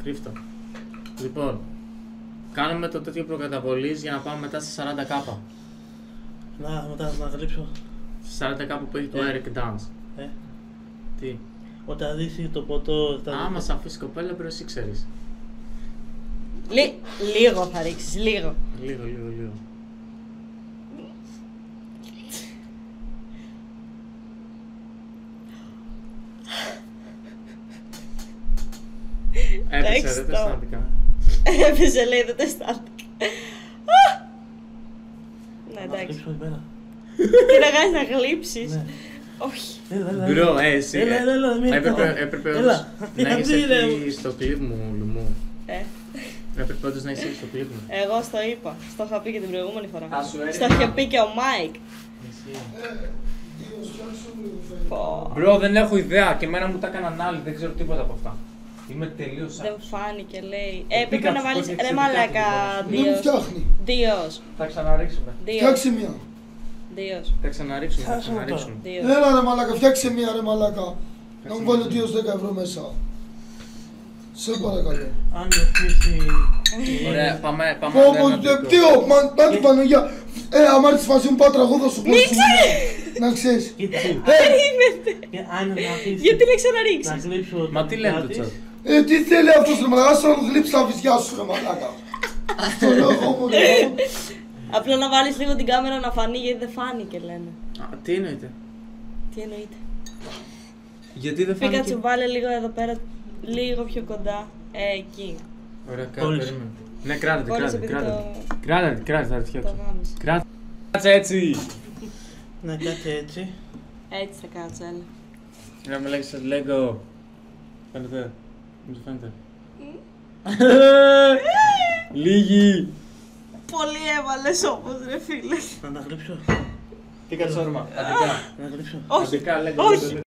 Κρύφτο. Λοιπόν, κάνουμε το τέτοιο προκαταβολής για να πάμε μετά στα 40k. Να γλύψω. Στα 40k που έχει το Eric Dance. Τι. Όταν δεις το ποτό... Άμα σ' αφήσει κοπέλα πρέπει εσύ ξέρεις. Λίγο θα ρίξεις, λίγο. Λίγο. Έπεσε, δεν τα αισθάνθηκα. Έπεσε, λέει, δεν τα αισθάνθηκα. Ναι, εντάξει. Τι να κάνεις, να γλύψεις. Όχι. Μπρο, εσύ. Έλα, Έπρεπε να έχεις εκεί στο κλιπ μου, Λουμού. Έπρεπε όντως να είσαι στο κλιπ μου. Εγώ στο είπα. Στο είχα πει και την προηγούμενη φορά. Στο είχε πει και ο Μάικ. Μπρο, δεν έχω ιδέα και εμένα μου τα έκαναν άλλοι, δεν ξέρω τίποτα από αυτά. Είμαι τελείως δεν φάνηκε, λέει. Έπρεπε να βάλεις ρε μαλάκα. Δεν φτιάχνει. Δίος. Θα ξαναρίξουμε. Φτιάξε μία. Δίος. Θα ξαναρίξουμε. Έλα ρε μαλάκα, φτιάξε μία ρε μαλάκα. Να μου βάλει ο Δίος 10 ευρώ μέσα. Σε παρακαλώ. Αν με αφήσει... Ωραία, πάμε. Δίο, μάτι Παναγιά. Άμα έρθεις μαζί μου πάω τραγούδα σου πω. Να ξέρεις. Γιατί να ξαναρίξεις. Μα τι λένε το τσάτ. Τι θέλει αυτός ρε μαλάκα, άσε να μου γλύψει τα βυζιά σου ρε μαλάκα. Στο λόγο μου ρε. Απλά να βάλεις λίγο την κάμερα να φανεί γιατί δεν φάνηκε λένε. Τι εννοείται. Τι εννοείται. Γιατί δεν φάνηκε. Πίκατσου βάλε λίγο εδώ πέρα, λίγο πιο κοντά. Εκεί. Ωραία, κάτσε. Ναι, κράτατε, θα τη φτιάξω. Κάτσε έτσι. Ναι, κάτσε έτσι. Έτσι θα κάτσω, έλα. Να με λέγεις Lego. Φαίνεται. Μου το φαίνεται. Λίγοι. Πολύ έβαλες όμως ρε φίλε. Να τα γλύψω. Τι κάνεις όρμα. Αντικά. Να γλύψω. Όχι. Αντικά, Lego. Όχι.